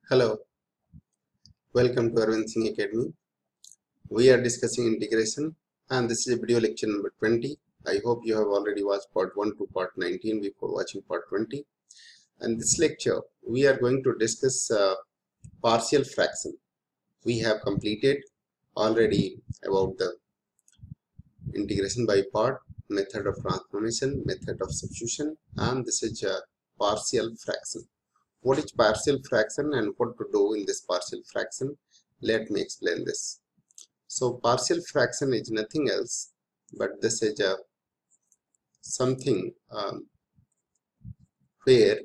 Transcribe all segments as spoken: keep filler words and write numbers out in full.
Hello, welcome to Arvind Singh Academy. We are discussing integration and this is video lecture number twenty. I hope you have already watched part one to part nineteen before watching part twenty. And this lecture, we are going to discuss uh, partial fraction. We have completed already about the integration by part, method of transformation, method of substitution, and this is a partial fraction. What is partial fraction and what to do in this partial fraction? Let me explain this. So partial fraction is nothing else but this is a something um, where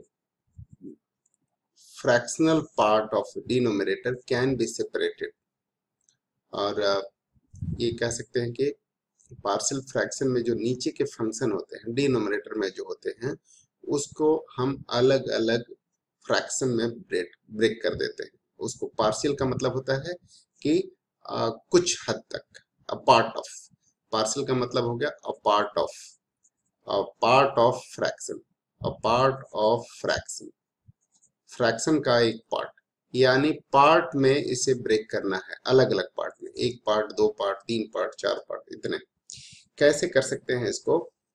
fractional part of denominator can be separated. और uh, ये कह सकते हैं कि partial fraction में जो नीचे के फंक्शन होते हैं डिनोमिनेटर में जो होते हैं उसको हम अलग अलग फ्रैक्शन में ब्रेक ब्रेक कर देते हैं. उसको पार्शियल का मतलब होता है कि आ, कुछ हद तक अ पार्ट ऑफ. पार्शियल का मतलब हो गया a part of a part of fraction a part of fraction fraction का एक पार्ट यानी पार्ट में इसे ब्रेक करना है अलग अलग पार्ट में. एक पार्ट, दो पार्ट, तीन पार्ट, चार पार्ट, इतने. कैसे कर सकते हैं इसको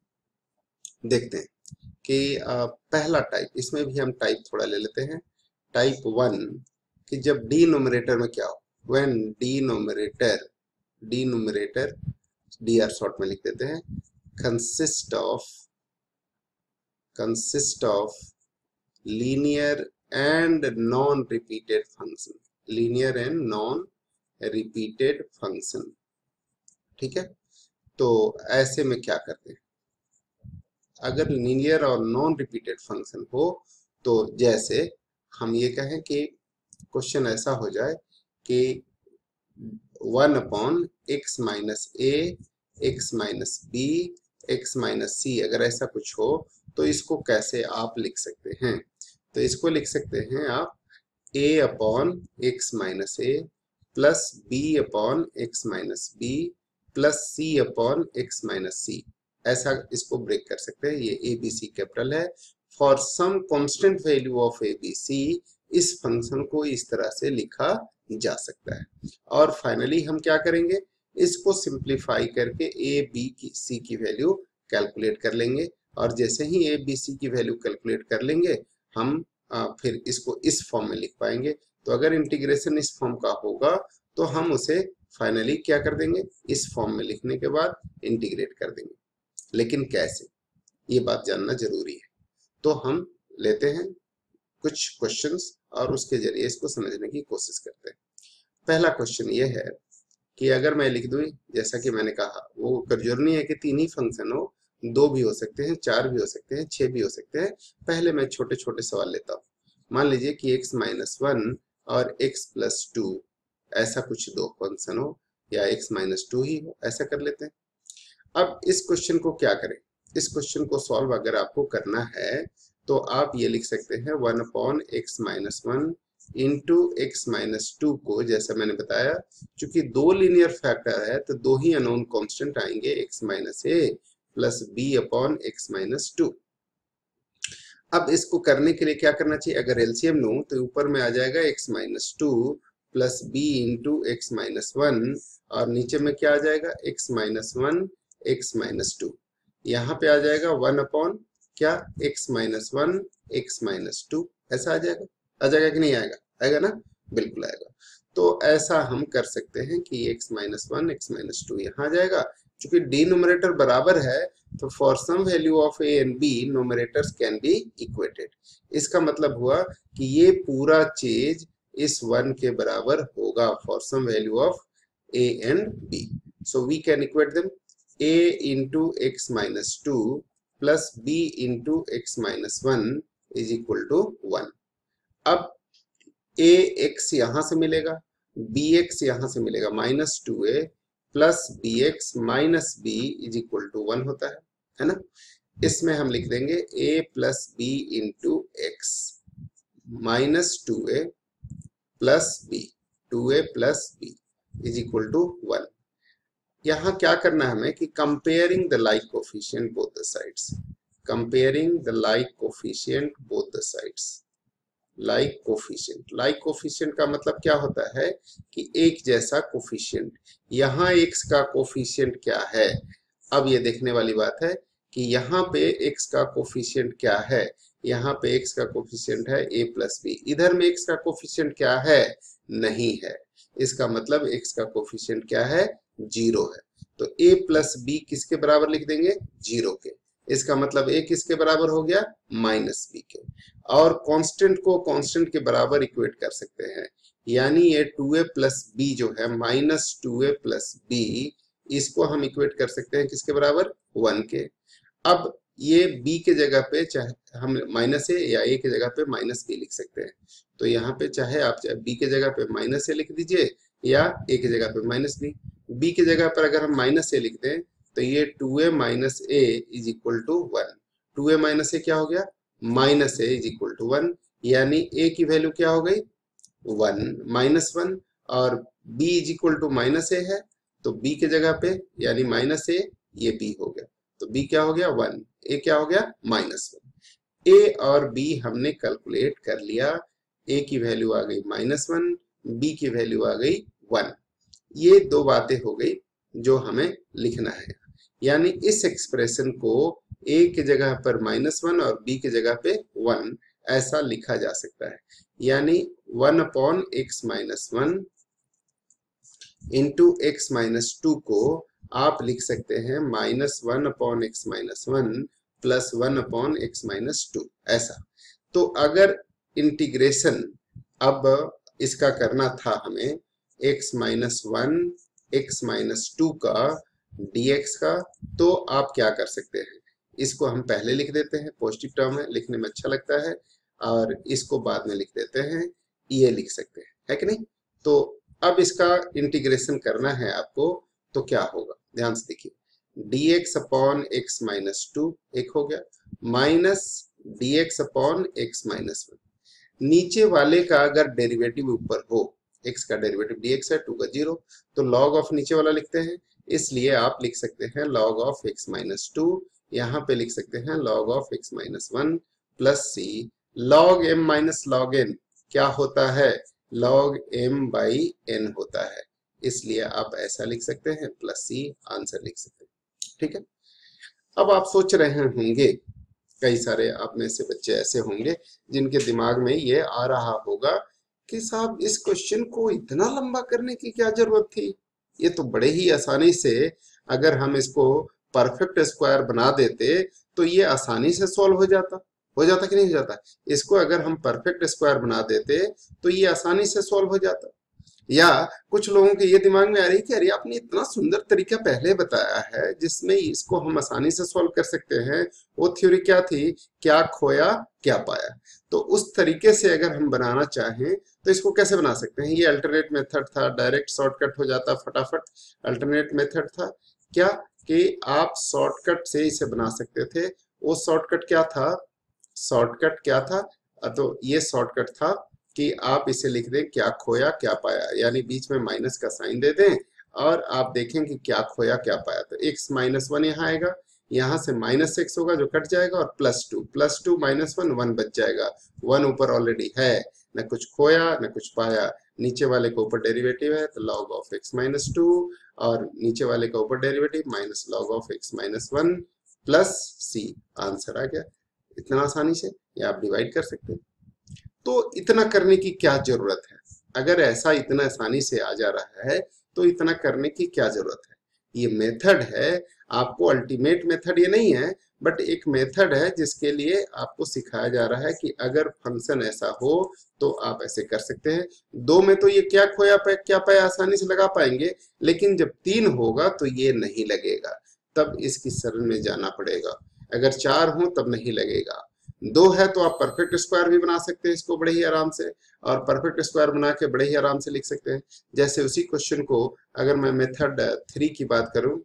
देखते हैं कि आ, पहला टाइप, इसमें भी हम टाइप थोड़ा ले लेते हैं. टाइप वन कि जब डिनोमिनेटर में क्या हो, when denominator denominator D R short में लिख देते हैं, consist of consist of linear and non repeated function. Linear and non repeated function. ठीक है, तो ऐसे में क्या करते हैं, अगर लीनियर और नॉन रिपीटेड फंक्शन हो तो जैसे हम ये कहें कि क्वेश्चन ऐसा हो जाए कि one upon x minus a x minus b x minus c, अगर ऐसा कुछ हो तो इसको कैसे आप लिख सकते हैं. तो इसको लिख सकते हैं आप a upon x minus a plus b upon x minus b plus c upon x minus c. ऐसा इसको ब्रेक कर सकते हैं. ये ए बी सी कैपिटल है. For some constant value of a b c इस फंक्शन को इस तरह से लिखा जा सकता है. और फाइनली हम क्या करेंगे, इसको सिंप्लीफाई करके ए बी की सी की वैल्यू कैलकुलेट कर लेंगे. और जैसे ही ए बी सी की वैल्यू कैलकुलेट कर लेंगे हम आ, फिर इसको इस फॉर्म में लिख पाएंगे. तो अगर इंटीग्रेशन इस फॉर्म का होगा तो हम उसे फाइनली क्या कर देंगे, इस फॉर्म में लिखने के बाद इंटीग्रेट कर देंगे. लेकिन कैसे, ये बात जानना जरूरी है. तो हम लेते हैं कुछ क्वेश्चंस और उसके जरिए इसको समझने की कोशिश करते हैं. पहला क्वेश्चन ये है कि अगर मैं लिख दूं, जैसा कि मैंने कहा, वो जरूरी है कि तीन ही फंक्शन हो, दो भी हो सकते हैं, चार भी हो सकते हैं, छह भी हो सकते हैं. पहले मैं छोटे छोटे सवाल लेता हूँ. मान लीजिए कि एक्स माइनस वन और एक्स प्लस टू ऐसा कुछ दो फंक्शन हो, या एक्स माइनस टू ही हो, ऐसा कर लेते हैं. अब इस क्वेश्चन को क्या करें, इस क्वेश्चन को सॉल्व अगर आपको करना है तो आप ये लिख सकते हैं one upon x minus one into x minus two को, जैसा मैंने बताया, चूंकि दो लीनियर फैक्टर है तो दो ही अननोन कांस्टेंट आएंगे, x minus a plus b upon x minus two. अब इसको करने के लिए क्या करना चाहिए, अगर एलसीएम लूं तो ऊपर में आ जाएगा x minus two plus b into x minus one, और नीचे में क्या आ जाएगा, x minus one x minus two. यहाँ पे आ जाएगा वन अपॉन क्या, x minus one x minus two. ऐसा आ जाएगा, आ जाएगा कि नहीं आएगा, आएगा ना, बिल्कुल आएगा. तो ऐसा हम कर सकते हैं कि x minus one x minus two यहाँ आ जाएगा. चूंकि डिनोमिनेटर बराबर है तो for some value of a and b nominators can be equated. इसका मतलब हुआ कि ये पूरा चीज इस वन के बराबर होगा for some value of a and b. So we can equate them. a into x minus two plus b into x minus one is equal to one. अब ax यहां से मिलेगा, bx यहां से मिलेगा, minus two a plus b x minus b is equal to one होता है, है ना. इसमें हम लिख देंगे a plus b into x minus two a plus B, to a plus b is equal to one. यहाँ क्या करना है हमें कि comparing the like coefficient both the sides, comparing the like coefficient both the sides. Like coefficient. Like coefficient का मतलब क्या होता है कि एक जैसा कोफिशिएंट। यहाँ x का कोफिशिएंट क्या है, अब ये देखने वाली बात है कि यहाँ पे x का कोफिशिएंट क्या है। यहाँ पे x का कोफिशिएंट है a प्लस बी, इधर में x का कोफिशिएंट क्या है, नहीं है। इसका मतलब x का कोफिशिएंट क्या है, जीरो है। तो a प्लस बी किसके बराबर लिख देंगे, जीरो के। इसका मतलब a किसके बराबर हो गया, माइनस बी के। और कांस्टेंट को कांस्टेंट के बराबर इक्वेट कर सकते हैं, यानी ये टू ए प्लस बी जो है minus two a plus b, इसको हम इक्वेट कर सकते हैं किसके बराबर, वन के। अब ये b के जगह पे चाहे हम माइनस ए या a के जगह पे माइनस बी लिख सकते हैं। तो यहाँ पे चाहे आप चाहे b के जगह पे माइनस ए लिख दीजिए या a के जगह पे माइनस बी। b के जगह पर अगर हम माइनस ए लिख दें तो ये two a minus a is equal to one. Two a minus a क्या हो गया, minus a is equal to one, यानी a की वैल्यू क्या हो गई, वन माइनस वन, और b is equal to minus a है तो b के जगह पे यानी माइनस ए, ये b हो गया। तो b क्या हो गया, वन, a क्या हो गया, माइनस वन। a और b हमने कैलकुलेट कर लिया, a की वैल्यू आ गई माइनस वन, b की वैल्यू आ गई वन। ये दो बातें हो गई जो हमें लिखना है, यानी इस एक्सप्रेशन को a की जगह पर माइनस वन और b की जगह पे वन ऐसा लिखा जा सकता है। यानी one upon x minus one into x minus two को आप लिख सकते हैं minus one upon x minus one plus one upon x minus two, ऐसा। तो अगर इंटीग्रेशन अब इसका करना था हमें x minus one x minus two का dx का, तो आप क्या कर सकते हैं, इसको हम पहले लिख देते हैं, पॉजिटिव टर्म है, लिखने में अच्छा लगता है, और इसको बाद में लिख देते हैं, ये लिख सकते हैं, है कि नहीं। तो अब इसका इंटीग्रेशन करना है आपको, तो क्या होगा, ध्यान से देखिए, dx upon x minus two एक हो गया, minus dx upon x minus one. नीचे वाले का अगर डेरिवेटिव ऊपर हो, x का डेरिवेटिव dx है, टू का जीरो, तो log ऑफ नीचे वाला लिखते हैं, इसलिए आप लिख सकते हैं log of x minus two, यहाँ पे लिख सकते हैं log of x minus one plus c, log m minus log n क्या होता है, log m बाई n होता है, इसलिए आप ऐसा लिख सकते हैं, प्लस सी आंसर लिख सकते हैं, ठीक है। अब आप सोच रहे होंगे, कई सारे आप में से बच्चे ऐसे होंगे जिनके दिमाग में ये आ रहा होगा कि साहब इस क्वेश्चन को इतना लंबा करने की क्या जरूरत थी, ये तो बड़े ही आसानी से अगर हम इसको परफेक्ट स्क्वायर बना देते तो ये आसानी से सॉल्व हो जाता, हो जाता कि नहीं हो जाता। इसको अगर हम परफेक्ट स्क्वायर बना देते तो ये आसानी से सॉल्व हो जाता। या कुछ लोगों के ये दिमाग में आ रही है कि अरे आपने इतना सुंदर तरीका पहले बताया है जिसमें इसको हम आसानी से सॉल्व कर सकते हैं, वो थ्योरी क्या थी, क्या खोया क्या पाया। तो उस तरीके से अगर हम बनाना चाहें तो इसको कैसे बना सकते हैं, ये अल्टरनेट मेथड था, डायरेक्ट शॉर्टकट हो जाता फटाफट। अल्टरनेट मेथड था क्या कि आप शॉर्टकट से इसे बना सकते थे, वो शॉर्टकट क्या था, शॉर्टकट क्या था, तो ये शॉर्टकट था कि आप इसे लिख दें क्या खोया क्या पाया, यानी बीच में माइनस का साइन दे दें और आप देखें कि क्या खोया क्या पाया। तो x माइनस वन यहाँ आएगा, यहाँ से माइनस एक्स होगा जो कट जाएगा, और plus two, plus two minus one, one बच जाएगा, वन ऊपर ऑलरेडी है, न कुछ खोया न कुछ पाया। नीचे वाले के ऊपर डेरिवेटिव है तो log of x minus two, और नीचे वाले का ऊपर derivative minus log of x minus one plus c, answer आ गया। इतना आसानी से या आप डिवाइड कर सकते हैं। तो इतना करने की क्या जरूरत है, अगर ऐसा इतना आसानी से आ जा रहा है तो इतना करने की क्या जरूरत है। ये मेथड है, आपको अल्टीमेट मेथड ये नहीं है, बट एक मेथड है जिसके लिए आपको सिखाया जा रहा है कि अगर फंक्शन ऐसा हो तो आप ऐसे कर सकते हैं। दो में तो ये क्या खोया पाया क्या पाया आसानी से लगा पाएंगे, लेकिन जब तीन होगा तो ये नहीं लगेगा, तब इसकी शरण में जाना पड़ेगा। अगर चार हो तब नहीं लगेगा, दो है तो आप परफेक्ट स्क्वायर भी बना सकते हैं इसको बड़े ही आराम से, और परफेक्ट स्क्वायर बना के बड़े ही आराम से लिख सकते हैं। जैसे उसी क्वेश्चन को अगर मैं मेथड थ्री की बात करूं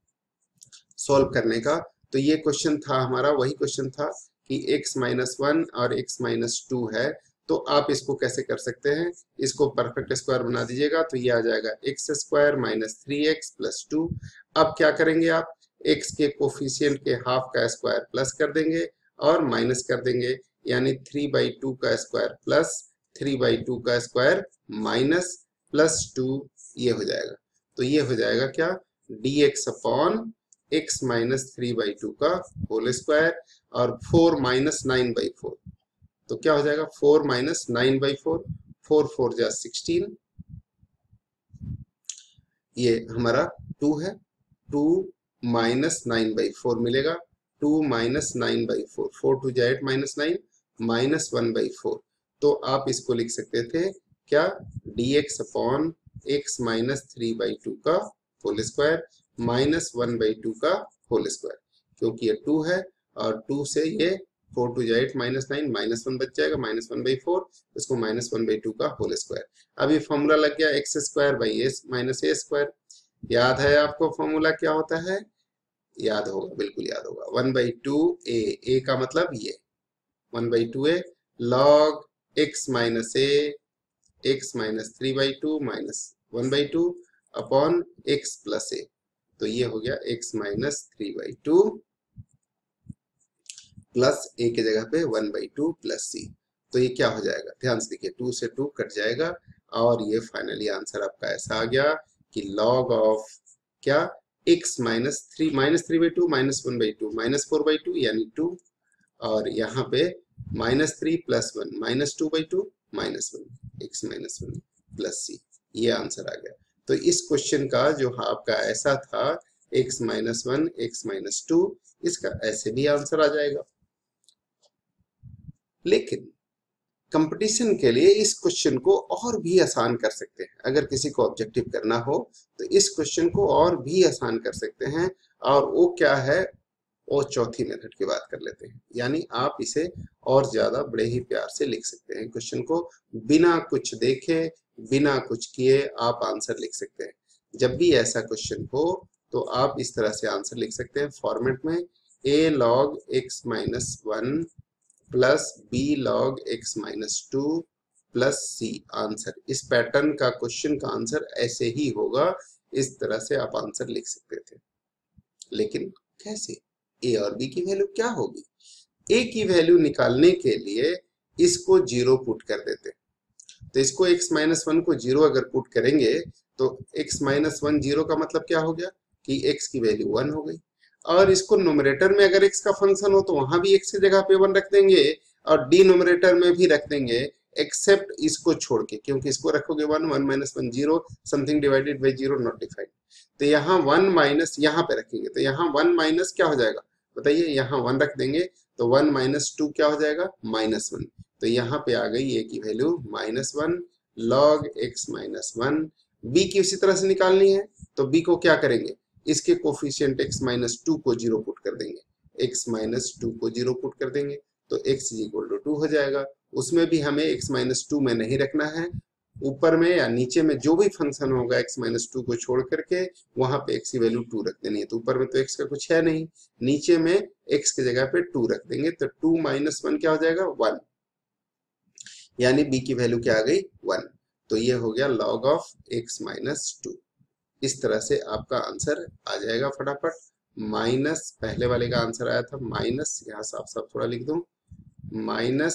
सॉल्व करने का, तो ये क्वेश्चन था हमारा, वही क्वेश्चन था कि x माइनस वन और x माइनस टू है, तो आप इसको कैसे कर सकते हैं, इसको परफेक्ट स्क्वायर बना दीजिएगा तो ये आ जाएगा x square minus three x plus two. अब क्या करेंगे आप, x के कोफिशिएंट के हाफ का स्क्वायर प्लस कर देंगे और माइनस कर देंगे, यानी थ्री बाई टू का square plus three by two का स्क्वायर माइनस प्लस टू, ये हो जाएगा। तो ये हो जाएगा क्या, d x upon x minus three by two का होल स्क्वायर, और four minus nine by four, तो क्या हो जाएगा four minus nine by four, four four जा सिक्सटीन, ये हमारा टू है, two minus nine by four मिलेगा, two minus nine by four, four two जा eight minus nine, minus one by four. तो आप इसको लिख सकते थे क्या, d x upon x minus three by two का whole square minus one by two का होल स्क्वायर, क्योंकि ये टू है और टू से ये फोर टू जा eight minus nine, minus one बच जाएगा, माइनस वन बाई फोर, इसको माइनस वन बाई टू का होल स्क्वायर। अब ये फॉर्मूला लग गया x square by s minus a square. याद है आपको फॉर्मूला क्या होता है, याद होगा, बिल्कुल याद होगा, one by two a, a का मतलब ये one by two a log x minus a x minus three by two minus one by two upon x plus a, तो ये हो गया x minus three by two plus a के जगह पे one by two plus c. तो ये क्या हो जाएगा, ध्यान से देखिए, टू से टू कट जाएगा और ये फाइनली आंसर आपका ऐसा आ गया कि लॉग ऑफ क्या, x minus three minus three by two minus one by two minus four by two यानी टू, और यहाँ पे minus three plus one minus two by two minus one, x minus one plus c, ये answer आ गया। तो इस question का जो आपका ऐसा था x minus one x minus two, इसका ऐसे भी आंसर आ जाएगा। लेकिन कंपटीशन के लिए इस क्वेश्चन को और भी आसान कर सकते हैं। अगर किसी को ऑब्जेक्टिव करना हो तो इस क्वेश्चन को और भी आसान कर सकते हैं, और वो क्या है, वो चौथी मेथड की बात कर लेते हैं। यानी आप इसे और ज्यादा बड़े ही प्यार से लिख सकते हैं, क्वेश्चन को बिना कुछ देखे बिना कुछ किए आप आंसर लिख सकते हैं। जब भी ऐसा क्वेश्चन हो तो आप इस तरह से आंसर लिख सकते हैं फॉर्मेट में, a log x minus one plus b log x minus two plus c answer. इस पैटर्न का क्वेश्चन का आंसर ऐसे ही होगा, इस तरह से आप आंसर लिख सकते थे। लेकिन कैसे, ए और बी की वैल्यू क्या होगी, ए की वैल्यू निकालने के लिए इसको जीरो पुट कर देते, तो इसको x माइनस वन को जीरो अगर पुट करेंगे तो x माइनस वन जीरो का मतलब क्या हो गया कि x की वैल्यू वन हो गई, और इसको नोमिनेटर में अगर x का फंक्शन हो तो वहां भी x की जगह पे वन रख देंगे और डिनोमिनेटर में भी रख देंगे, एक्सेप्ट इसको छोड़ के, क्योंकि इसको रखोगे one, one minus one zero, something divided by zero not defined, तो यहाँ वन माइनस यहाँ पे रखेंगे, तो यहाँ वन माइनस क्या हो जाएगा बताइए, यहाँ वन रख देंगे तो वन माइनस टू क्या हो जाएगा माइनस वन, तो यहाँ पे आ गई ए की value minus one log x minus one. B की उसी तरह से निकालनी है तो बी को क्या करेंगे, इसके कोफिशिएंट x माइनस टू को जीरो पुट कर देंगे, x माइनस टू को जीरो पुट कर देंगे तो x is equal to two हो जाएगा। उसमें भी हमें x माइनस टू में नहीं रखना है, ऊपर में या नीचे में जो भी फंक्शन होगा x माइनस टू को छोड़ करके वहां पे x की वैल्यू टू रख देनी है, तो ऊपर में तो x का कुछ है नहीं, नीचे में x की जगह पे टू रख देंगे, तो टू माइनस वन क्या हो जाएगा वन, यानी b की वैल्यू क्या आ गई वन, तो ये हो गया log of x minus two. इस तरह से आपका आंसर आ जाएगा फटाफट, माइनस पहले वाले का आंसर आया था माइनस, यहाँ साफ साफ थोड़ा लिख दूं, minus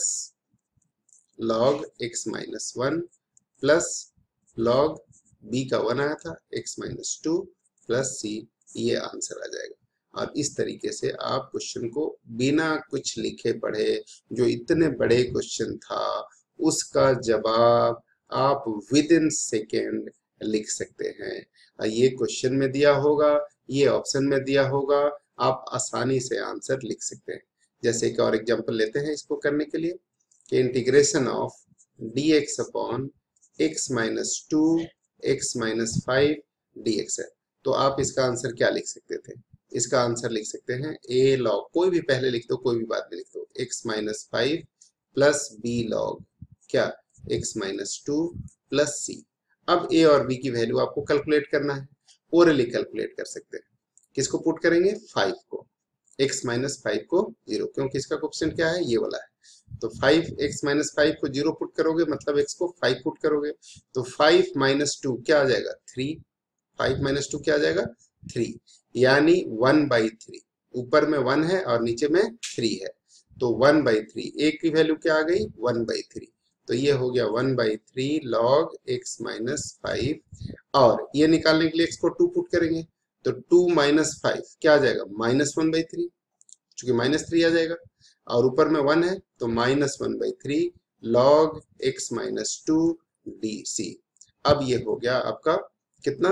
log x minus one plus log b का वन आया था x minus two plus c, ये आंसर आ जाएगा। और इस तरीके से आप क्वेश्चन को बिना कुछ लिखे पढ़े, जो इतने बड़े क्वेश्चन था उसका जवाब आप विद इन सेकेंड लिख सकते हैं। ये क्वेश्चन में दिया होगा, ये ऑप्शन में दिया होगा, आप आसानी से आंसर लिख सकते हैं। जैसे कि और एग्जांपल लेते हैं इसको करने के लिए कि integration of d x upon x minus two x minus five d x है, तो आप इसका आंसर क्या लिख सकते थे, इसका आंसर लिख सकते हैं ए लॉग, कोई भी पहले लिख दो कोई भी बाद में लिख दो, x minus five plus b log क्या x minus two plus c. अब ए और बी की वैल्यू आपको कैलकुलेट करना है, ओरली कैलकुलेट कर सकते हैं, किसको पुट करेंगे फाइव को, x माइनस फाइव को जीरो, क्योंकि इसका कोएफिशिएंट क्या है ये वाला है, तो फाइव x माइनस फाइव को जीरो पुट करोगे मतलब x को फाइव पुट करोगे, तो फाइव माइनस टू क्या आ जाएगा थ्री, फाइव माइनस टू क्या आ जाएगा थ्री, यानी वन बाई थ्री, ऊपर में वन है और नीचे में थ्री है, तो वन बाई थ्री, ए की वैल्यू क्या आ गई, वन बाई थ्री, तो ये हो गया one by three log x minus five, और ये निकालने के लिए एक्स को टू पुट करेंगे, तो टू माइनस फाइव क्या आ जाएगा, माइनस वन बाई थ्री, चूंकि माइनस थ्री आ जाएगा, और ऊपर में वन है तो minus one by three log x minus two d c. अब ये हो गया आपका कितना,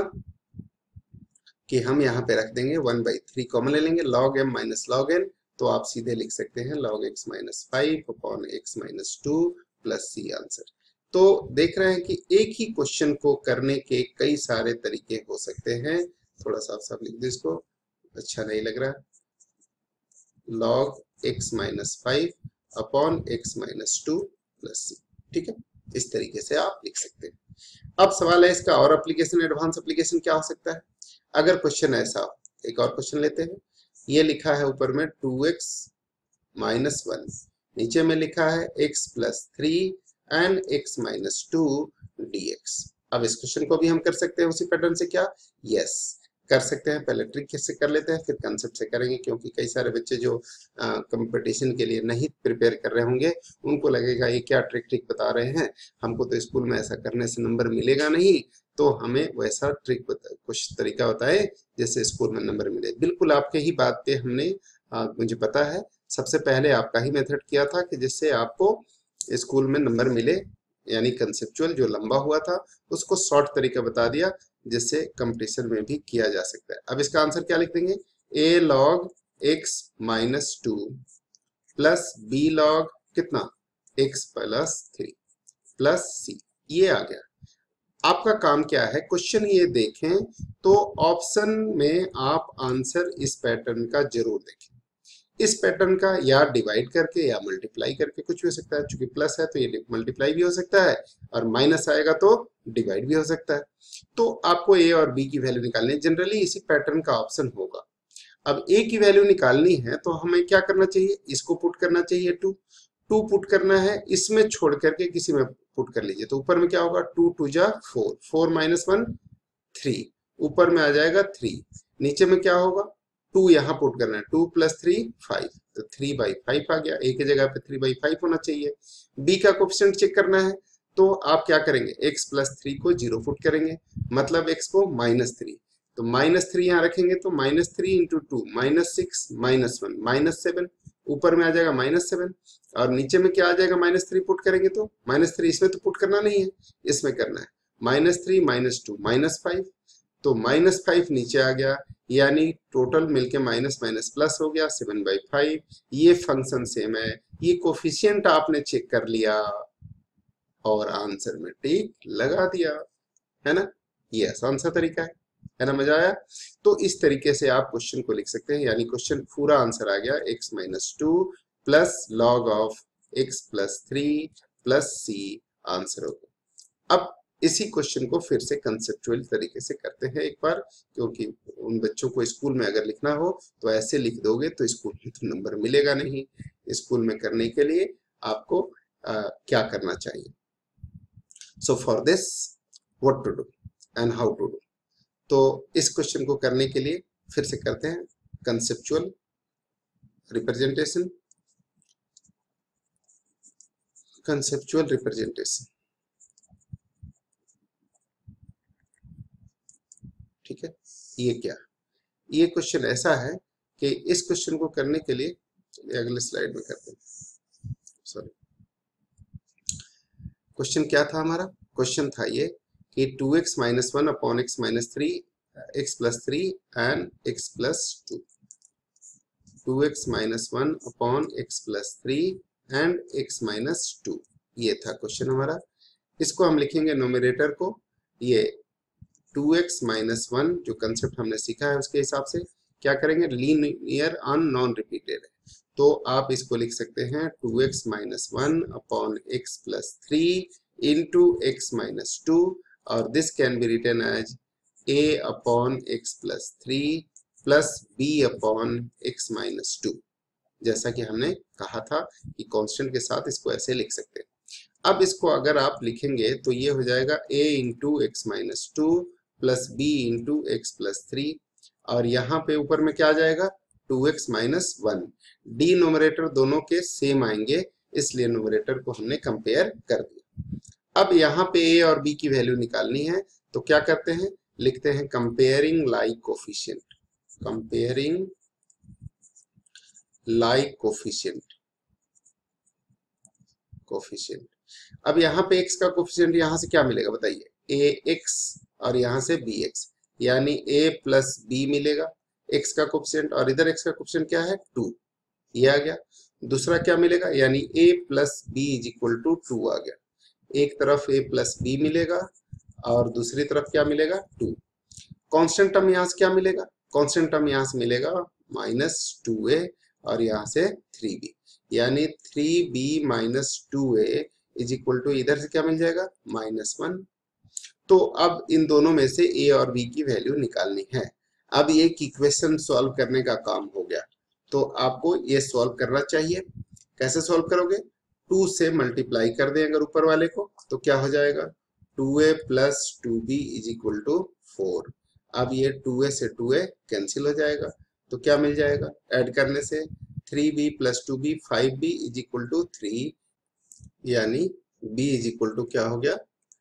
कि हम यहाँ पे रख देंगे वन बाई थ्री कॉमन ले लेंगे, log m minus log n, तो आप सीधे लिख सकते हैं log x minus five upon x minus two plus c answer. तो देख रहे हैं कि एक ही क्वेश्चन को करने के कई सारे तरीके हो सकते हैं। थोड़ा सा साफ लिख दो इसको, अच्छा नहीं लग रहा, log x minus five upon x minus two plus c, ठीक है, इस तरीके से आप लिख सकते हैं। अब सवाल है इसका और एप्लीकेशन, एडवांस एप्लीकेशन क्या हो सकता है। अगर क्वेश्चन ऐसा, एक और क्वेश्चन लेते हैं, ये लिखा है ऊपर में टू एक्स माइनस वन, नीचे में लिखा है x plus three and x minus two d x. अब इस क्वेश्चन को भी हम कर सकते हैं उसी पैटर्न से, क्या, यस कर सकते हैं। पहले ट्रिक से कर लेते हैं, फिर कंसेप्ट से करेंगे, क्योंकि कई सारे बच्चे जो कंपटीशन के लिए नहीं प्रिपेयर कर रहे होंगे उनको लगेगा ये क्या ट्रिक ट्रिक बता रहे हैं, हमको तो स्कूल में ऐसा करने से नंबर मिलेगा नहीं, तो हमें वैसा ट्रिक बता, कुछ तरीका बताए जैसे स्कूल में नंबर मिले। बिल्कुल आपके ही बात पे हमने आ, मुझे पता है, सबसे पहले आपका ही मेथड किया था कि जिससे आपको स्कूल में नंबर मिले, यानी कंसेप्चुअल जो लंबा हुआ था उसको शॉर्ट तरीका बता दिया जिससे कंपटीशन में भी किया जा सकता है। अब इसका आंसर क्या लिख देंगे, a log x minus two plus b log कितना, x plus three plus c, ये आ गया। आपका काम क्या है, क्वेश्चन ये देखें तो ऑप्शन में आप आंसर इस पैटर्न का जरूर देखें, इस पैटर्न का या डिवाइड करके या मल्टीप्लाई करके, कुछ भी हो सकता है, चूंकि प्लस है तो ये मल्टीप्लाई भी हो सकता है और माइनस आएगा तो डिवाइड भी हो सकता है। तो आपको ए और बी की वैल्यू निकालनी है, जनरली इसी पैटर्न का ऑप्शन होगा। अब ए की वैल्यू निकालनी है तो हमें क्या करना चाहिए, इसको पुट करना चाहिए टू, टू पुट करना है, इसमें छोड़ करके किसी में पुट कर लीजिए, तो ऊपर में क्या होगा, टू टू जा four, four minus one three, ऊपर में आ जाएगा थ्री, नीचे में क्या होगा, टू यहाँ पुट करना है, टू प्लस थ्री फाइव, तो थ्री बाई फाइव आ गया, ए की जगह पे थ्री बाई फाइव होना चाहिए। बी का कोफिशिएंट चेक करना है तो आप क्या करेंगे, एक्स प्लस थ्री को जीरो पुट करेंगे, मतलब एक्स को माइनस थ्री, तो माइनस थ्री यहाँ रखेंगे तो minus three into two minus six minus one minus seven, ऊपर में आ जाएगा माइनस सेवन, और नीचे में क्या आ जाएगा, माइनस थ्री पुट करेंगे तो माइनस थ्री, इसमें तो पुट करना नहीं है, इसमें करना है, minus three minus two minus five, तो माइनस फाइव नीचे आ गया, यानी टोटल मिलके माइनस माइनस प्लस हो गया सेवन बाई फाइव। ये फंक्शन सेम है, ये कोफिशिएंट आपने चेक कर लिया और आंसर में टिक लगा दिया, है ना, ये आसान सा तरीका है है ना, मजा आया। तो इस तरीके से आप क्वेश्चन को लिख सकते हैं, यानी क्वेश्चन पूरा आंसर आ गया x minus two plus log of x plus three plus c, answer होगा। अब इसी क्वेश्चन को फिर से कंसेप्चुअल तरीके से करते हैं एक बार, क्योंकि उन बच्चों को स्कूल में अगर लिखना हो तो ऐसे लिख दोगे तो स्कूल में तो नंबर मिलेगा नहीं। स्कूल में करने के लिए आपको आ, क्या करना चाहिए, so for this what to do and how to do. तो इस क्वेश्चन को करने के लिए फिर से करते हैं कंसेप्चुअल रिप्रेजेंटेशन, कंसेप्चुअल रिप्रेजेंटेशन, ठीक है। ये क्या, ये क्वेश्चन ऐसा है कि इस क्वेश्चन को करने के लिए, चलिए अगले स्लाइड में करते हैं, सॉरी, क्वेश्चन क्या था हमारा, क्वेश्चन था ये कि two x minus one upon x minus three, x plus three and x plus two, two x minus one upon x plus three and x minus two, ये था क्वेश्चन हमारा। इसको हम लिखेंगे नोमिनेटर को, ये टू एक्स माइनस वन जो concept हमने सीखा है उसके हिसाब से क्या करेंगे, लीनियर ऑन नॉन रिपीटेड है, तो आप इसको लिख सकते हैं two x minus one upon x plus three into x minus two, और this can be written as a upon x plus three plus b upon x minus two, जैसा कि हमने कहा था कि कांस्टेंट के साथ इसको ऐसे लिख सकते हैं। अब इसको अगर आप लिखेंगे तो ये हो जाएगा a into x minus two plus b into x plus three, और यहाँ पे ऊपर में क्या आ जाएगा, two x minus one. Denominator दोनों के सेम आएंगे, इसलिए नोमरेटर को हमने कंपेयर कर दिया। अब यहाँ पे ए और बी की वैल्यू निकालनी है, तो क्या करते हैं, लिखते हैं comparing like coefficient, comparing like coefficient, coefficient. अब यहाँ पे x का कोफिशिएंट यहाँ से क्या मिलेगा बताइए, ए एक्स और यहाँ से बी एक्स, यानी a प्लस बी मिलेगा x का कोफिशिएंट, और इधर x का कोफिशिएंट क्या है, टू, ये आ गया। दूसरा क्या मिलेगा, यानी a plus b is equal to two आ गया। एक तरफ a प्लस बी मिलेगा और दूसरी तरफ क्या मिलेगा, टू। कांस्टेंट टर्म यहाँ से क्या मिलेगा, कांस्टेंट टर्म यहाँ से मिलेगा माइनस टू ए और यहाँ से थ्री बी, यानी three b minus two a is equal to इधर से क्या मिल जाएगा, माइनस वन। तो अब इन दोनों में से a और b की वैल्यू निकालनी है। अब ये इक्वेशन सॉल्व करने का काम हो गया, तो आपको ये सॉल्व करना चाहिए। कैसे सॉल्व करोगे, टू से मल्टीप्लाई कर दें अगर ऊपर वाले को, तो क्या हो जाएगा, two a plus two b is equal to four. अब ये टू ए से टू ए कैंसिल हो जाएगा, तो क्या मिल जाएगा, ऐड करने से three b plus two b, five b is equal to three, यानी b इज इक्वल टू क्या हो गया,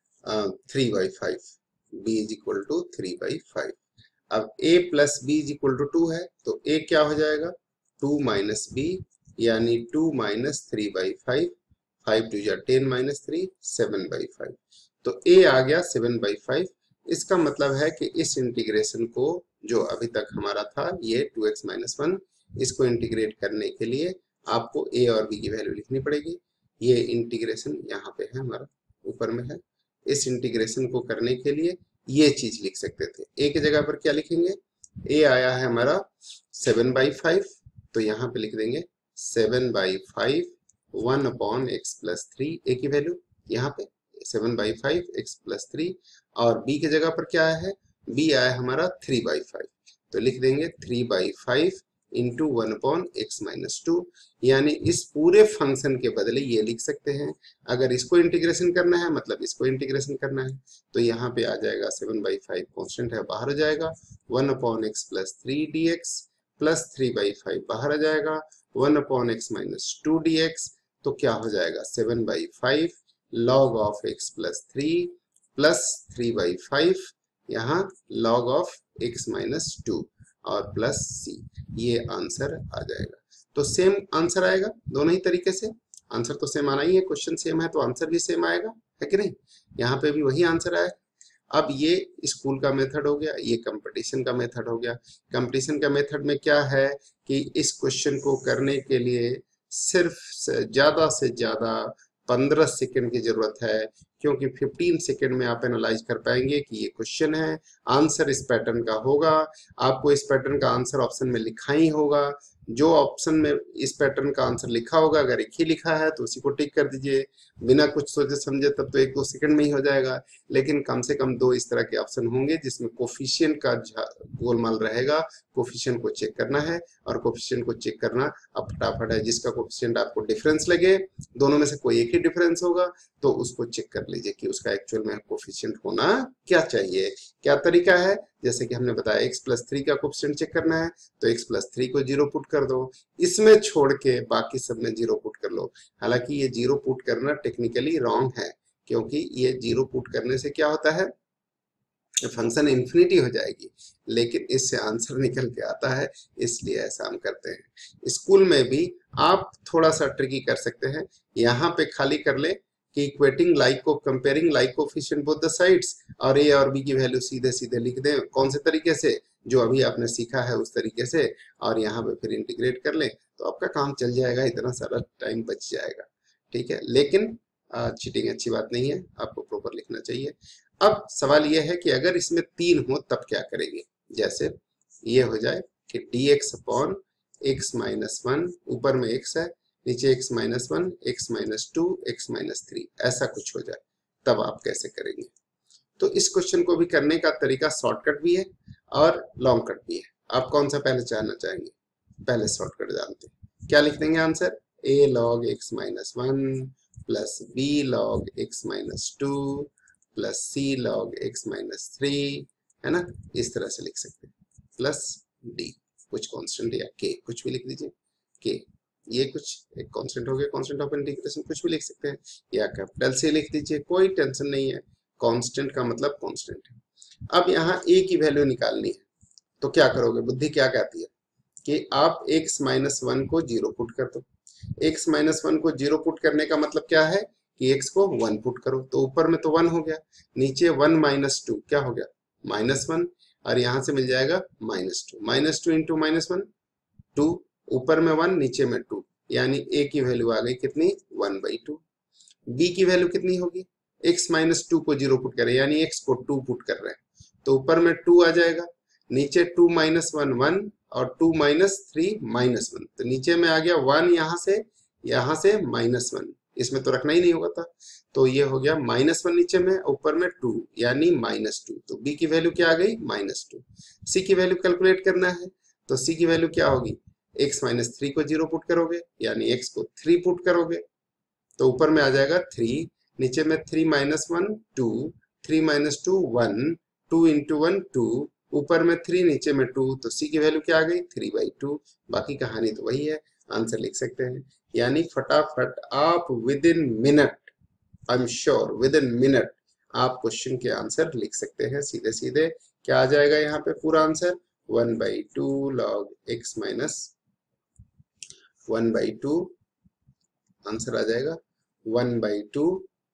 three by five, b is equal to three by five. अब a plus b is equal to two है, तो a क्या हो जाएगा, टू माइनस बी, यानी two minus three by five, five two जा ten minus three, seven by five. तो a आ गया सेवन बाई फाइव। इसका मतलब है कि इस इंटीग्रेशन को जो अभी तक हमारा था ये टू एक्स माइनस वन, इसको इंटीग्रेट करने के लिए आपको a और b की वैल्यू लिखनी पड़ेगी। ये इंटीग्रेशन यहाँ पे है हमारा, ऊपर में है। इस इंटीग्रेशन को करने के लिए ये चीज लिख सकते थे, a की जगह पर क्या लिखेंगे, a आया है हमारा सेवन बाई फाइव, तो यहाँ पे लिख देंगे seven by five, one upon x plus three, a की वैल्यू यहाँ पे seven by five x plus three, और b की जगह पर क्या है, b आया हमारा थ्री बाई फाइव, तो लिख देंगे three by five into one upon x minus two, यानी इस पूरे फंक्शन के बदले ये लिख सकते हैं। अगर इसको इंटीग्रेशन करना है मतलब इसको इंटीग्रेशन करना है, तो यहाँ पे आ जाएगा सेवन बाई फाइव कॉन्स्टेंट है बाहर हो जाएगा, one upon x plus three d x plus three by five बाहर आ जाएगा, one upon x minus two d x, तो क्या हो जाएगा, seven by five log of x plus three plus three by five, यहाँ log of x minus two और plus c, ये आंसर आ जाएगा। तो सेम आंसर आएगा दोनों ही तरीके से, आंसर तो सेम आना ही है, क्वेश्चन सेम है तो आंसर भी सेम आएगा, है कि नहीं। यहाँ पे भी वही आंसर आया। अब ये स्कूल का मेथड हो गया, ये कंपटीशन का मेथड हो गया। कंपटीशन का मेथड में क्या है कि इस क्वेश्चन को करने के लिए सिर्फ ज्यादा से ज्यादा पंद्रह सेकंड की जरूरत है, क्योंकि फिफ्टीन सेकंड में आप एनालाइज कर पाएंगे कि ये क्वेश्चन है, आंसर इस पैटर्न का होगा। आपको इस पैटर्न का आंसर ऑप्शन में लिखा ही होगा, जो ऑप्शन में इस पैटर्न का आंसर लिखा होगा अगर एक ही लिखा है तो उसी को टिक कर दीजिए, बिना कुछ सोचे समझे, तब तो एक दो सेकंड में ही हो जाएगा। लेकिन कम से कम दो इस तरह के ऑप्शन होंगे जिसमें कोफिशिएंट का गोलमाल रहेगा, कोफिशिएंट को चेक करना है, और कोफिशिएंट को चेक करना अब फटाफट है। जिसका कोफिशिएंट आपको डिफरेंस लगे, दोनों में से कोई एक ही डिफरेंस होगा, तो उसको चेक कर लीजिए कि उसका एक्चुअल में कोफिशिएंट होना क्या चाहिए। क्या तरीका है, जैसे कि हमने बताया x प्लस थ्री का कोफिशिएंट चेक करना है तो x प्लस थ्री को जीरो पुट कर दो, इसमें छोड़ के बाकी सब में जीरो पुट कर लो। हालांकि ये जीरो पुट करना टेक्निकली रॉन्ग है, क्योंकि ये जीरो पुट करने से क्या होता है, फंक्शन इन्फिनिटी हो जाएगी, लेकिन इससे आंसर निकल के आता है, इसलिए ऐसा हम करते हैं। स्कूल में भी आप थोड़ा सा ट्रिकी कर सकते हैं, यहाँ पे खाली कर ले कि इक्वेटिंग लाइक को comparing like coefficient both the sides, और ए और बी की वैल्यू सीधे सीधे लिख दें, कौन से तरीके से, जो अभी आपने सीखा है उस तरीके से, और यहाँ पे फिर इंटीग्रेट कर लें तो आपका काम चल जाएगा, इतना सारा टाइम बच जाएगा। ठीक है, लेकिन चीटिंग अच्छी बात नहीं है, आपको प्रॉपर लिखना चाहिए। अब सवाल यह है कि अगर इसमें तीन हो तब क्या करेंगे, जैसे ये हो जाए कि d x upon x minus one, ऊपर में x है, नीचे x minus one, x minus two, x minus three, ऐसा कुछ हो जाए, तब आप कैसे करेंगे। तो इस क्वेश्चन को भी करने का तरीका शॉर्टकट भी है और लॉन्ग कट भी है। आप कौन सा पहले जानना चाहेंगे, पहले शॉर्टकट जानते हैं। क्या लिख देंगे answer, a log x minus one plus b log x minus two plus c log x minus three, है ना, इस तरह से लिख सकते हैं, प्लस डी। कुछ कांस्टेंट या के, कुछ भी लिख दीजिए के, ये कुछ एक कांस्टेंट हो गया, कांस्टेंट ऑफ इंटीग्रेशन कुछ भी लिख सकते हैं, या कैपिटल से लिख दीजिए, कोई टेंशन नहीं है, कांस्टेंट का मतलब कांस्टेंट है। अब यहाँ ए की वैल्यू निकालनी है, तो क्या करोगे, बुद्धि क्या कहती है कि आप x माइनस वन को जीरो पुट कर दो। x माइनस वन को जीरो पुट करने का मतलब क्या है कि x को वन पुट करो, तो ऊपर में तो वन हो गया, नीचे वन माइनस टू क्या हो गया माइनस वन, और यहां से मिल जाएगा minus two, minus two into minus one two, ऊपर में वन नीचे में टू, यानी a की वैल्यू आ गई कितनी वन बाई टू। b की वैल्यू कितनी होगी, x माइनस टू को जीरो पुट करें यानी x को टू पुट कर रहे हैं, तो ऊपर में टू आ जाएगा, नीचे टू माइनस वन वन और two minus three minus one, तो नीचे में आ गया वन, यहाँ से यहाँ से माइनस वन, इसमें तो रखना ही नहीं होगा था, तो ये हो गया माइनस वन नीचे में, ऊपर में टू यानी माइनस टू, तो b की वैल्यू क्या आ गई माइनस टू। c की वैल्यू कैलकुलेट करना है, तो c की वैल्यू क्या होगी, x माइनस थ्री को जीरो पुट करोगे यानी x को थ्री पुट करोगे, तो ऊपर में आ जाएगा थ्री, नीचे में three minus one two, three minus two one, two into one two, ऊपर में थ्री नीचे में टू, तो c की वैल्यू क्या आ गई थ्री बाई टू। बाकी कहानी तो वही है, आंसर लिख सकते हैं, यानी फटाफट आप within minute, I am sure within minute आप क्वेश्चन के आंसर लिख सकते हैं सीधे सीधे। क्या आ जाएगा यहाँ पे पूरा answer, one by two log x minus one by two, answer आ जाएगा one by two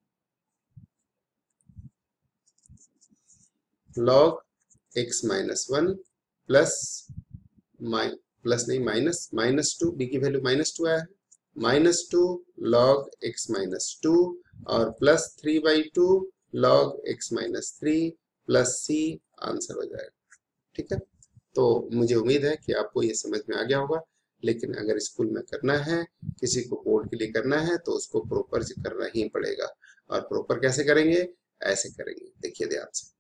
log x minus one plus माइ प्लस नहीं माइनस माइनस टू, बी की वैल्यू माइनस टू आया है, minus two log x minus two और plus three by two log x minus three plus c, answer हो जाएगा। ठीक है, तो मुझे उम्मीद है कि आपको ये समझ में आ गया होगा, लेकिन अगर स्कूल में करना है, किसी को बोर्ड के लिए करना है, तो उसको प्रॉपर से करना ही पड़ेगा, और प्रॉपर कैसे करेंगे, ऐसे करेंगे, देखिए ध्यान से,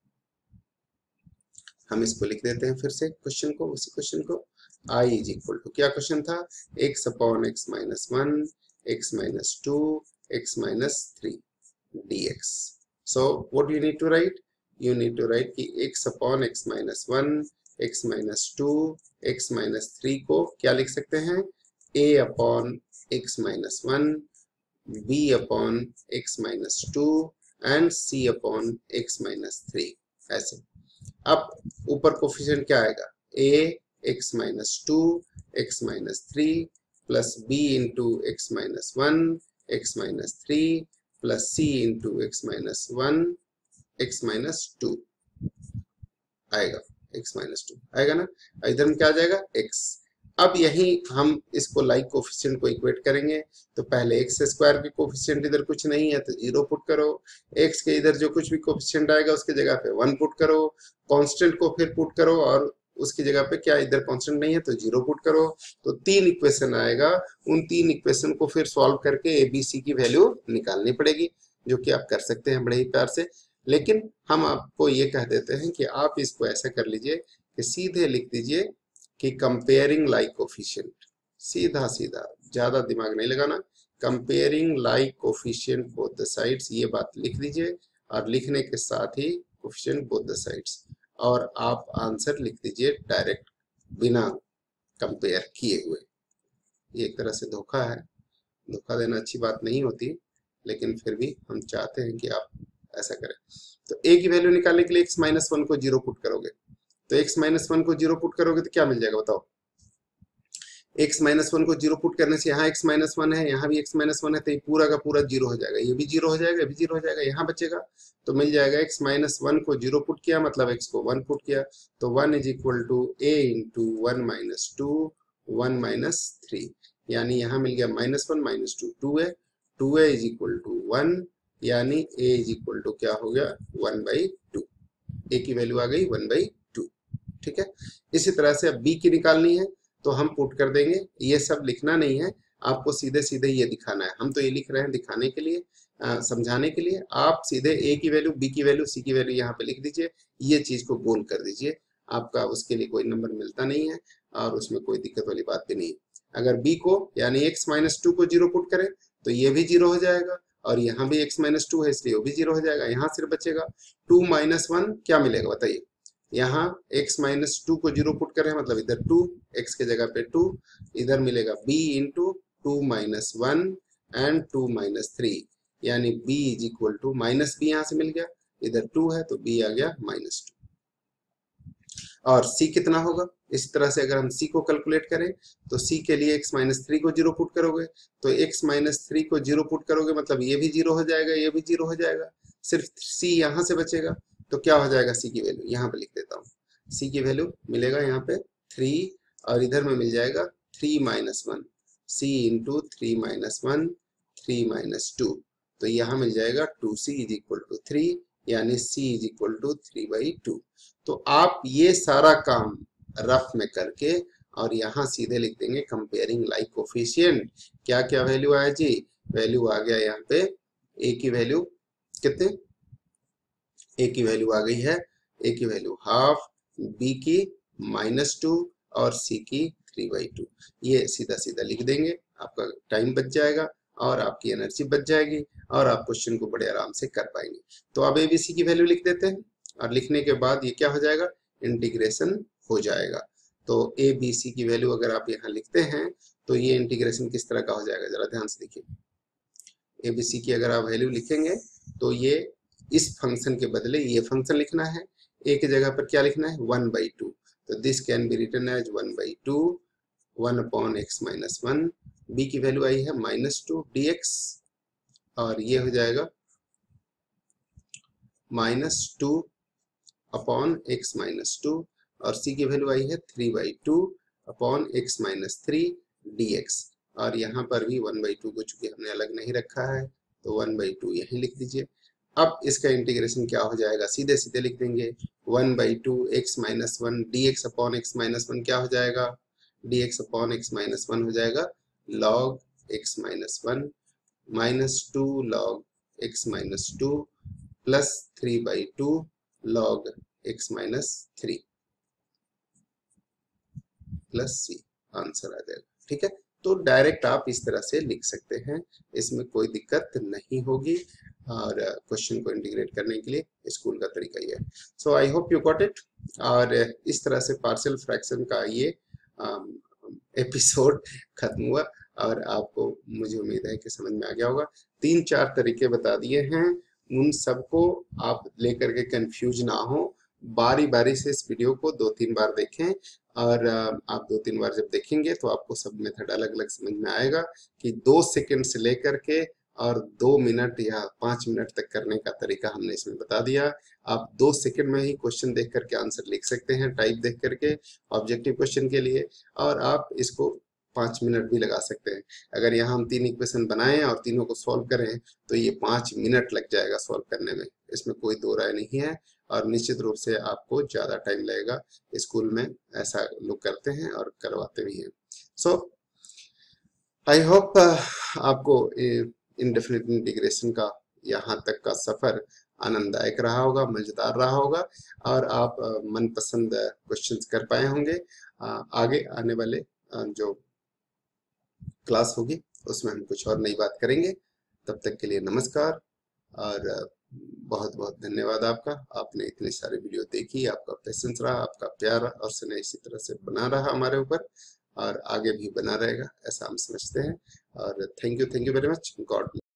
हम इसको लिख देते हैं फिर से क्वेश्चन को, उसी क्वेश्चन को, i इज इक्वल टू, क्या क्वेश्चन था, x upon x minus one, x minus two, x minus three dx। So what you need to write, you need to write कि x upon x minus one, x minus two, x minus three को क्या लिख सकते हैं, a upon x minus one, b upon x minus two and c upon x minus three, ऐसे। अब ऊपर coefficient क्या आएगा, a x minus two, x minus three plus b into x minus one, x minus three plus c into x minus one, x minus two आएगा, x minus two आएगा ना, इधर में क्या आ जाएगा x। अब यही हम इसको लाइक कोफिशिएंट को इक्वेट करेंगे, तो पहले एक्स स्क्वायर के कोफिशिएंट इधर कुछ नहीं है तो जीरो पुट करो, एक्स के इधर जो कुछ भी कोफिशिएंट आएगा उसके जगह पे वन पुट करो, कांस्टेंट को फिर पुट करो और उसकी जगह पे क्या इधर कांस्टेंट नहीं है तो जीरो पुट करो, तो तीन इक्वेशन आएगा, उन तीन इक्वेशन को फिर सॉल्व करके ए बी सी की वैल्यू निकालनी पड़ेगी, जो कि आप कर सकते हैं बड़े ही प्यार से। लेकिन हम आपको ये कह देते हैं कि आप इसको ऐसा कर लीजिए कि सीधे लिख दीजिए कि कंपेयरिंग लाइक कोफिशिएंट, सीधा सीधा, ज्यादा दिमाग नहीं लगाना, comparing like coefficient both the sides, ये बात लिख दीजिए, और लिखने के साथ ही कोफिशिएंट बोथ द साइड्स, और आप आंसर लिख दीजिए डायरेक्ट बिना कंपेयर किए हुए। ये एक तरह से धोखा है, धोखा देना अच्छी बात नहीं होती, लेकिन फिर भी हम चाहते हैं कि आप ऐसा करें। तो a की वैल्यू निकालने के लिए x माइनस वन को जीरो पुट करोगे, तो x माइनस वन को जीरो पुट करोगे तो क्या मिल जाएगा बताओ, x माइनस वन को जीरो पुट करने से यहाँ x माइनस वन है, यहाँ भी x माइनस वन है, तो ये पूरा का पूरा जीरो हो जाएगा, ये भी जीरो हो जाएगा, ये भी जीरो हो जाएगा, यहाँ बचेगा, तो मिल जाएगा x माइनस वन को जीरो पुट किया मतलब x को वन पुट किया, तो one is equal to a into one minus two, one minus three, यानी यहाँ मिल गया minus one minus two, two है, टू है इज इक्वल टू वन, यानी a इज इक्वल टू क्या हो गया वन बाई टू, a की वैल्यू आ गई वन बाई टू। ठीक है, इसी तरह से अब b की निकालनी है तो हम पुट कर देंगे, ये सब लिखना नहीं है, आपको सीधे सीधे ये दिखाना है, हम तो ये लिख रहे हैं दिखाने के लिए, आ, समझाने के लिए, आप सीधे a की वैल्यू, b की वैल्यू, c की वैल्यू यहाँ पे लिख दीजिए, ये चीज को गोल कर दीजिए, आपका उसके लिए कोई नंबर मिलता नहीं है और उसमें कोई दिक्कत वाली बात भी नहीं। अगर b को यानी x माइनस टू को जीरो पुट करें तो ये भी जीरो हो जाएगा, और यहाँ भी x माइनस टू है इसलिए वो भी जीरो हो जाएगा, यहाँ सिर्फ बचेगा टू माइनस वन, क्या मिलेगा बताइए, यहाँ x माइनस टू को जीरो पुट करें मतलब इधर टू, x के जगह पे टू, इधर मिलेगा b into two minus one and two minus three, यानी b is equal to minus b यहाँ से मिल गया, इधर टू है तो b आ गया माइनस टू। और c कितना होगा, इस तरह से अगर हम c को कैलकुलेट करें तो c के लिए x माइनस थ्री को जीरो पुट करोगे तो x माइनस थ्री को जीरो पुट करोगे मतलब ये भी जीरो हो जाएगा, ये भी जीरो हो जाएगा, सिर्फ c यहाँ से बचेगा। तो क्या हो जाएगा c की वैल्यू, यहाँ पे लिख देता हूँ, c की वैल्यू मिलेगा यहाँ पे थ्री और इधर में मिल जाएगा three minus one, c into three minus one, three minus two, तो यहाँ मिल जाएगा two c is equal to three, यानी c is equal to three by two. तो आप ये सारा काम रफ में करके और यहाँ सीधे लिख देंगे कंपेयरिंग लाइक कोफिशिएंट। क्या क्या वैल्यू आया जी, वैल्यू आ गया यहाँ पे a की वैल्यू कितने, a की वैल्यू आ गई है, a की वैल्यू हाफ, b की माइनस टू और c की थ्री बाई टू। ये सीधा सीधा लिख देंगे, आपका टाइम बच जाएगा और आपकी एनर्जी बच जाएगी और आप क्वेश्चन को बड़े आराम से कर पाएंगे। तो अब एबीसी की वैल्यू लिख देते हैं और लिखने के बाद ये क्या हो जाएगा, इंटीग्रेशन हो जाएगा। तो ए बी सी की वैल्यू अगर आप यहाँ लिखते हैं तो ये इंटीग्रेशन किस तरह का हो जाएगा, जरा ध्यान से देखिए। ए बी सी की अगर आप वैल्यू लिखेंगे तो ये इस फंक्शन के बदले ये फंक्शन लिखना है, ए की जगह पर क्या लिखना है, वन बाई टू, तो this can be written as one by two, one upon x minus one, b की वैल्यू आई है माइनस टू डी एक्स और ये हो जाएगा minus two upon x minus two और c की वैल्यू आई है three by two upon x minus three d x और यहाँ पर भी वन बाई टू को चूंकि हमने अलग नहीं रखा है तो वन बाई टू यहीं लिख दीजिए। अब इसका इंटीग्रेशन क्या हो जाएगा, सीधे सीधे लिख देंगे one by two x minus one d x upon x minus one, क्या हो जाएगा, d x upon x minus one हो जाएगा log x minus one minus two log x minus two plus three by two log x minus three plus c, answer आ जाएगा। ठीक है, तो डायरेक्ट आप इस तरह से लिख सकते हैं, इसमें कोई दिक्कत नहीं होगी और क्वेश्चन को इंटीग्रेट करने के लिए स्कूल का तरीका ही है। So I hope you got it. और इस तरह से पार्शियल फ्रैक्शन का ये एपिसोड खत्म हुआ और आपको मुझे उम्मीद है कि समझ में आ गया होगा। तीन चार तरीके बता दिए हैं, उन सबको आप लेकर के कंफ्यूज ना हो, बारी बारी से इस वीडियो को दो तीन बार देखें और आप दो तीन बार जब देखेंगे तो आपको सब मेथड अलग अलग समझ में आएगा कि दो सेकंड से लेकर के और दो मिनट या पाँच मिनट तक करने का तरीका हमने इसमें बता दिया। आप दो सेकंड में ही क्वेश्चन देख करके आंसर लिख सकते हैं टाइप देख करके ऑब्जेक्टिव क्वेश्चन के लिए, और आप इसको पाँच मिनट भी लगा सकते हैं। अगर यहाँ हम तीन इक्वेशन बनाएं और तीनों को सॉल्व करें तो ये पाँच मिनट लग जाएगा सॉल्व करने में, इसमें कोई दो राय नहीं है और निश्चित रूप से आपको ज़्यादा टाइम लगेगा। स्कूल में ऐसा लोग करते हैं और करवाते भी हैं। सो आई होप आपको इनडेफिनिट इंटीग्रेशन का यहाँ तक का सफ़र आनंददायक रहा होगा, मज़ेदार रहा होगा और आप मनपसंद क्वेश्चंस कर पाए होंगे। आगे आने वाले जो क्लास होगी उसमें हम कुछ और नई बात करेंगे। तब तक के लिए नमस्कार और बहुत बहुत धन्यवाद आपका, आपने इतने सारे वीडियो देखी, आपका पेशेंस रहा, आपका प्यार और स्नेह इसी तरह से बना रहा हमारे ऊपर और आगे भी बना रहेगा ऐसा हम समझते हैं। और thank you thank you very much, God